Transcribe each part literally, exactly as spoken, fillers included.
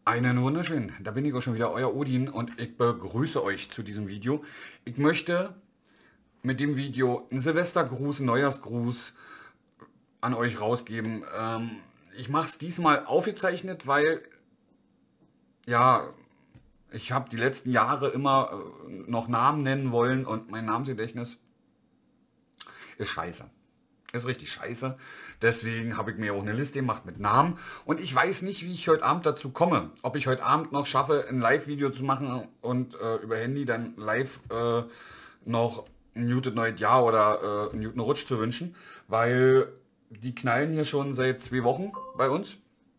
Einen wunderschönen, da bin ich auch schon wieder, euer Odin und ich begrüße euch zu diesem Video. Ich möchte mit dem Video einen Silvestergruß, einen Neujahrsgruß an euch rausgeben. Ähm, ich mache es diesmal aufgezeichnet, weil, ja, ich habe die letzten Jahre immer äh, noch Namen nennen wollen und mein Namensgedächtnis ist scheiße. Ist richtig scheiße. Deswegen habe ich mir auch eine Liste gemacht mit Namen. Und ich weiß nicht, wie ich heute Abend dazu komme. Ob ich heute Abend noch schaffe, ein Live-Video zu machen und äh, über Handy dann live äh, noch ein Muted Neues Jahr oder äh, einen Newton Rutsch zu wünschen. Weil die knallen hier schon seit zwei Wochen bei uns.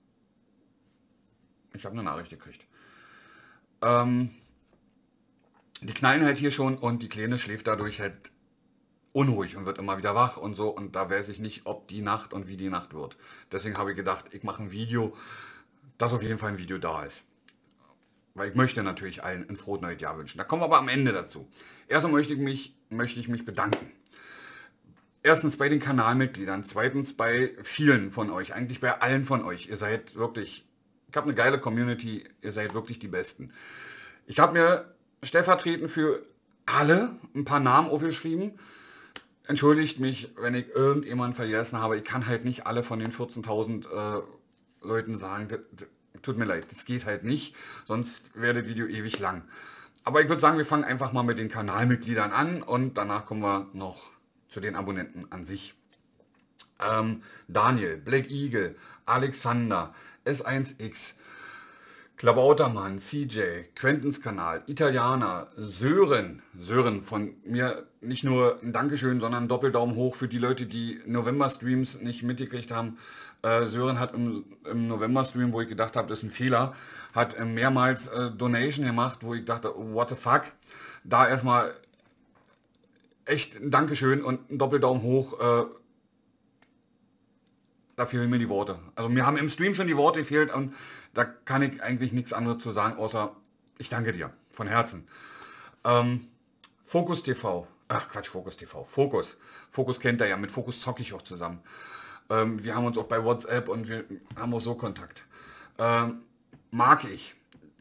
Ich habe eine Nachricht gekriegt. Ähm, die knallen halt hier schon und die Kleine schläft dadurch halt unruhig und wird immer wieder wach und so, und da weiß ich nicht, ob die Nacht und wie die Nacht wird. Deswegen habe ich gedacht, ich mache ein Video, dass auf jeden Fall ein Video da ist. Weil ich möchte natürlich allen ein frohes neues Jahr wünschen. Da kommen wir aber am Ende dazu. Erstmal möchte ich mich, möchte ich mich bedanken. Erstens bei den Kanalmitgliedern, zweitens bei vielen von euch, eigentlich bei allen von euch. Ihr seid wirklich, ich habe eine geile Community, ihr seid wirklich die Besten. Ich habe mir stellvertretend für alle ein paar Namen aufgeschrieben. Entschuldigt mich, wenn ich irgendjemanden vergessen habe. Ich kann halt nicht alle von den vierzehntausend äh, Leuten sagen. Das, das, tut mir leid, das geht halt nicht. Sonst wäre das Video ewig lang. Aber ich würde sagen, wir fangen einfach mal mit den Kanalmitgliedern an und danach kommen wir noch zu den Abonnenten an sich. Ähm, Daniel, Black Eagle, Alexander, S eins X, Klabautermann, C J, Quentins Kanal, Italiener, Sören, Sören, von mir nicht nur ein Dankeschön, sondern ein Doppeldaumen hoch für die Leute, die November-Streams nicht mitgekriegt haben. Äh, Sören hat im, im November-Stream, wo ich gedacht habe, das ist ein Fehler, hat äh, mehrmals äh, Donation gemacht, wo ich dachte, what the fuck. Da erstmal echt ein Dankeschön und ein Doppeldaumen hoch. Äh, Da fehlen mir die Worte. Also mir haben im Stream schon die Worte gefehlt und da kann ich eigentlich nichts anderes zu sagen, außer ich danke dir von Herzen. Ähm, Fokus T V. Ach Quatsch, Fokus T V. Fokus. Fokus kennt er ja, mit Fokus zocke ich auch zusammen. Ähm, wir haben uns auch bei WhatsApp und wir haben auch so Kontakt. Ähm, mag ich.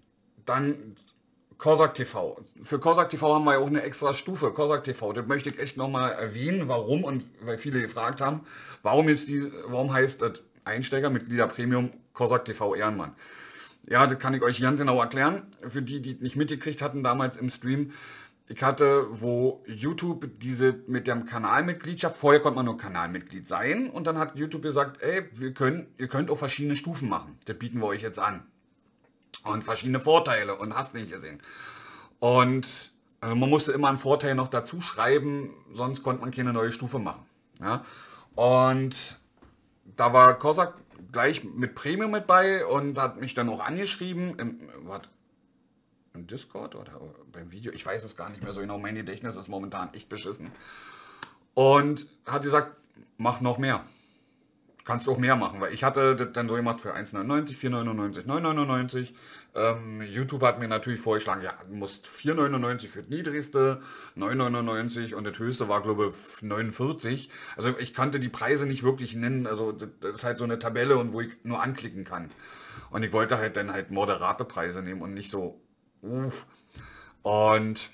Dann Kozak T V. Für Kozak T V haben wir ja auch eine extra Stufe. Kozak T V, das möchte ich echt nochmal erwähnen, warum, und weil viele gefragt haben, warum jetzt die, warum heißt das Einsteiger, Mitglieder Premium Kozak T V Ehrenmann? Ja, das kann ich euch ganz genau erklären. Für die, die nicht mitgekriegt hatten damals im Stream. Ich hatte, wo YouTube diese mit der Kanalmitgliedschaft, vorher konnte man nur Kanalmitglied sein, und dann hat YouTube gesagt, ey, wir können, ihr könnt auch verschiedene Stufen machen. Das bieten wir euch jetzt an. Und verschiedene Vorteile und hast nicht gesehen. Und äh, man musste immer einen Vorteil noch dazu schreiben, sonst konnte man keine neue Stufe machen. Ja? Und da war Kozak gleich mit Premium mit bei und hat mich dann auch angeschrieben, im, was, im Discord oder beim Video, ich weiß es gar nicht mehr so genau, mein Gedächtnis ist momentan echt beschissen. Und hat gesagt, mach noch mehr. Kannst du auch mehr machen, weil ich hatte das dann so gemacht für eins neunundneunzig, vier neunundneunzig, neun neunundneunzig. Ähm, YouTube hat mir natürlich vorgeschlagen, ja, du musst vier neunundneunzig für das niedrigste, neun neunundneunzig und das höchste war, glaube ich, neunundvierzig. Also ich konnte die Preise nicht wirklich nennen, also das, das ist halt so eine Tabelle, und wo ich nur anklicken kann. Und ich wollte halt dann halt moderate Preise nehmen und nicht so, uff. Und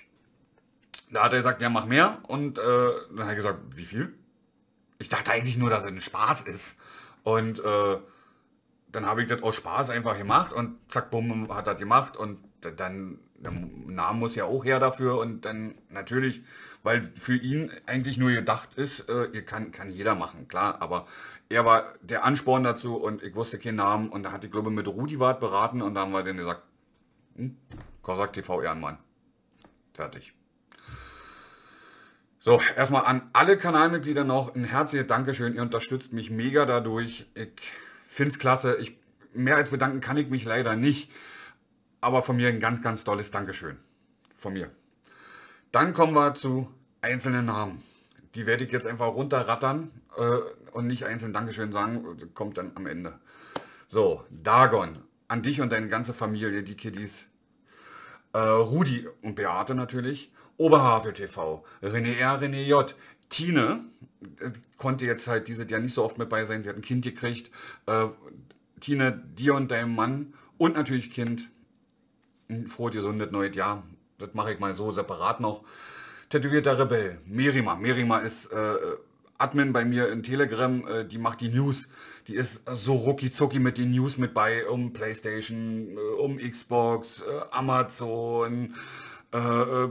da hat er gesagt, ja, mach mehr, und äh, dann hat er gesagt, wie viel? Ich dachte eigentlich nur, dass es ein Spaß ist. Und äh, dann habe ich das aus Spaß einfach gemacht und zack, bumm, hat das gemacht. Und dann, der Name muss ja auch her dafür. Und dann natürlich, weil für ihn eigentlich nur gedacht ist, äh, ihr kann, kann jeder machen, klar. Aber er war der Ansporn dazu und ich wusste keinen Namen. Und da hatte ich, glaube ich, mit Rudi Wart beraten und dann haben wir dann gesagt, hm, Kozak T V Ehrenmann. Fertig. So, erstmal an alle Kanalmitglieder noch ein herzliches Dankeschön. Ihr unterstützt mich mega dadurch. Ich finde es klasse. Ich, mehr als bedanken kann ich mich leider nicht. Aber von mir ein ganz, ganz tolles Dankeschön. Von mir. Dann kommen wir zu einzelnen Namen. Die werde ich jetzt einfach runterrattern äh, und nicht einzeln Dankeschön sagen. Kommt dann am Ende. So, Dagon. An dich und deine ganze Familie, die Kiddies. Äh, Rudi und Beate natürlich. Oberhavel T V, René R, René J, Tine, äh, konnte jetzt halt dieses Jahr nicht so oft mit bei sein, sie hat ein Kind gekriegt. Äh, Tine, dir und deinem Mann und natürlich Kind ein frohes, gesundes neues Jahr. Das mache ich mal so separat noch. Tätowierter Rebell, Merima. Merima ist äh, Admin bei mir in Telegram, äh, die macht die News. Die ist so rucki zucki mit den News mit bei, um PlayStation, äh, um Xbox, äh, Amazon, äh, äh,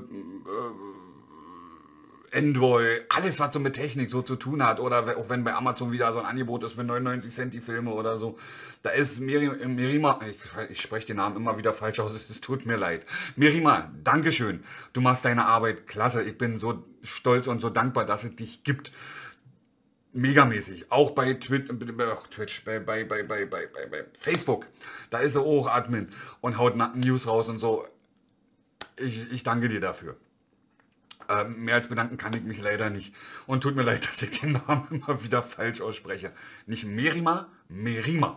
Android, alles was so mit Technik so zu tun hat. Oder auch wenn bei Amazon wieder so ein Angebot ist mit neunundneunzig Cent die Filme oder so. Da ist Meri- Merima, ich, ich spreche den Namen immer wieder falsch aus, es tut mir leid. Merima, Dankeschön. Du machst deine Arbeit klasse. Ich bin so stolz und so dankbar, dass es dich gibt. Megamäßig. Auch bei Twitch, Twitch bei, bei, bei, bei, bei, bei Facebook. Da ist er auch Admin und haut News raus und so. Ich, ich danke dir dafür. Ähm, mehr als bedanken kann ich mich leider nicht. Und tut mir leid, dass ich den Namen immer wieder falsch ausspreche. Nicht Merima, Merima.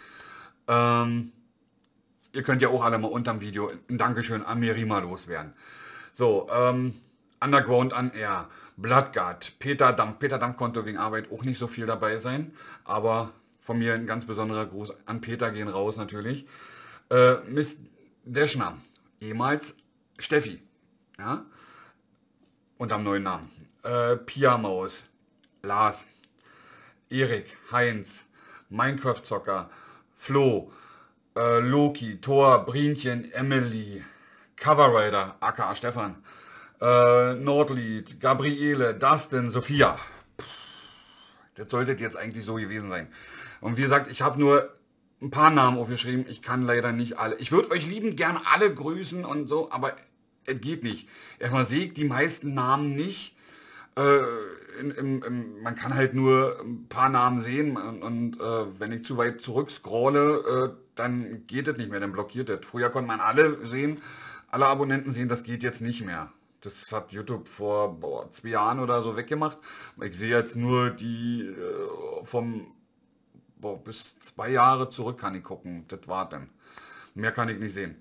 Ähm, ihr könnt ja auch alle mal unterm Video ein Dankeschön an Merima loswerden. So, ähm, Underground an Air, Bloodguard, Peter Dampf. Peter Dampf konnte wegen Arbeit auch nicht so viel dabei sein. Aber von mir ein ganz besonderer Gruß an Peter gehen raus natürlich. Äh, Miss Deschner, ehemals Steffi. Ja? Und am neuen Namen. Äh, Pia Maus, Lars, Erik, Heinz, Minecraft-Zocker, Flo, äh, Loki, Thor, Brinchen, Emily, Coverrider, aka Stefan, äh, Nordlied, Gabriele, Dustin, Sophia. Pff, das sollte jetzt eigentlich so gewesen sein. Und wie gesagt, ich habe nur ein paar Namen aufgeschrieben. Ich kann leider nicht alle. Ich würde euch liebend gern alle grüßen und so, aber es geht nicht. Erstmal sehe ich die meisten Namen nicht. Äh, in, in, in, man kann halt nur ein paar Namen sehen und, und äh, wenn ich zu weit zurück scrolle, äh, dann geht es nicht mehr, dann blockiert es. Früher konnte man alle sehen, alle Abonnenten sehen, das geht jetzt nicht mehr. Das hat YouTube vor boah, zwei Jahren oder so weggemacht. Ich sehe jetzt nur die äh, vom boah, bis zwei Jahre zurück kann ich gucken. Das war dann. Mehr kann ich nicht sehen.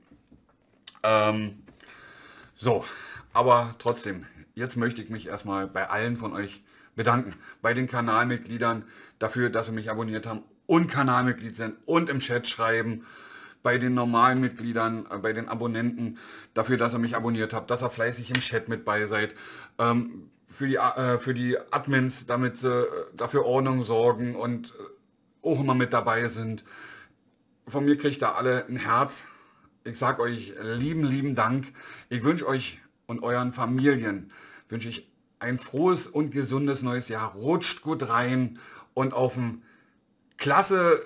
Ähm, So, aber trotzdem, jetzt möchte ich mich erstmal bei allen von euch bedanken. Bei den Kanalmitgliedern dafür, dass sie mich abonniert haben und Kanalmitglied sind und im Chat schreiben. Bei den normalen Mitgliedern, äh, bei den Abonnenten dafür, dass ihr mich abonniert habt, dass ihr fleißig im Chat mit bei seid. Ähm, für, die, äh, für die Admins, damit sie äh, dafür Ordnung sorgen und äh, auch immer mit dabei sind. Von mir kriegt ihr alle ein Herz. Ich sage euch lieben, lieben Dank. Ich wünsche euch und euren Familien, wünsche ich ein frohes und gesundes neues Jahr. Rutscht gut rein und auf ein klasse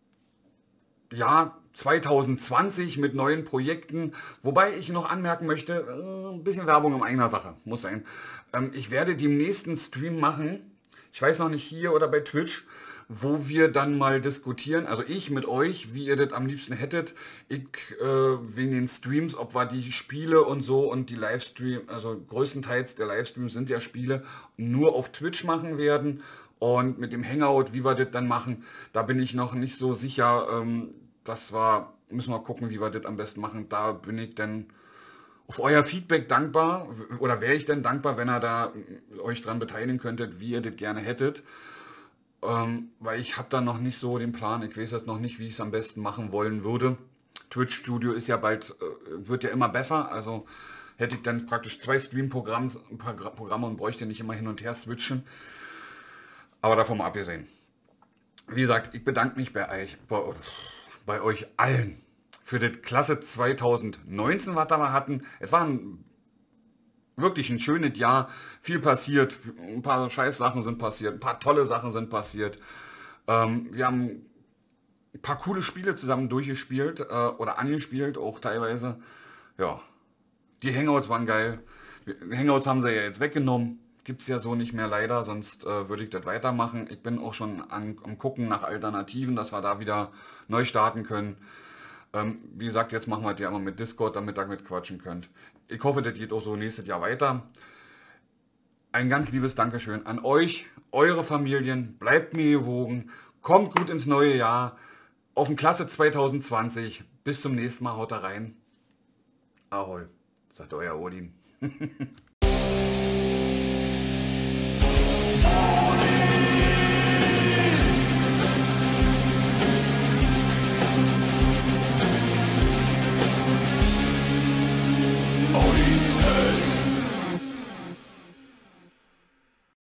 Jahr zwanzig zwanzig mit neuen Projekten. Wobei ich noch anmerken möchte, äh, ein bisschen Werbung in eigener Sache, muss sein. Ähm, ich werde den nächsten Stream machen, ich weiß noch nicht hier oder bei Twitch, wo wir dann mal diskutieren, also ich mit euch, wie ihr das am liebsten hättet. Ich äh, wegen den Streams, ob wir die Spiele und so und die Livestream, also größtenteils der Livestreams sind ja Spiele, nur auf Twitch machen werden. Und mit dem Hangout, wie wir das dann machen, da bin ich noch nicht so sicher. Ähm, das war, müssen wir gucken, wie wir das am besten machen. Da bin ich dann auf euer Feedback dankbar, oder wäre ich denn dankbar, wenn ihr da euch dran beteiligen könntet, wie ihr das gerne hättet. Ähm, weil ich habe da noch nicht so den Plan, ich weiß jetzt noch nicht, wie ich es am besten machen wollen würde. Twitch Studio ist ja bald, äh, wird ja immer besser, also hätte ich dann praktisch zwei Stream-Programme und bräuchte nicht immer hin und her switchen. Aber davon mal abgesehen. Wie gesagt, ich bedanke mich bei euch, bei, bei euch allen für das klasse zwanzig neunzehn, was wir da hatten. Es war ein wirklich ein schönes Jahr, viel passiert, ein paar Scheißsachen sind passiert, ein paar tolle Sachen sind passiert. Ähm, wir haben ein paar coole Spiele zusammen durchgespielt äh, oder angespielt, auch teilweise. Ja, die Hangouts waren geil. Die Hangouts haben sie ja jetzt weggenommen, gibt es ja so nicht mehr leider, sonst äh, würde ich das weitermachen. Ich bin auch schon an, am Gucken nach Alternativen, dass wir da wieder neu starten können. Ähm, wie gesagt, jetzt machen wir das ja immer mit Discord, damit ihr damit quatschen könnt. Ich hoffe, das geht auch so nächstes Jahr weiter. Ein ganz liebes Dankeschön an euch, eure Familien. Bleibt mir gewogen. Kommt gut ins neue Jahr. Auf ein klasse zwanzig zwanzig. Bis zum nächsten Mal. Haut da rein. Ahoi, sagt euer Odin.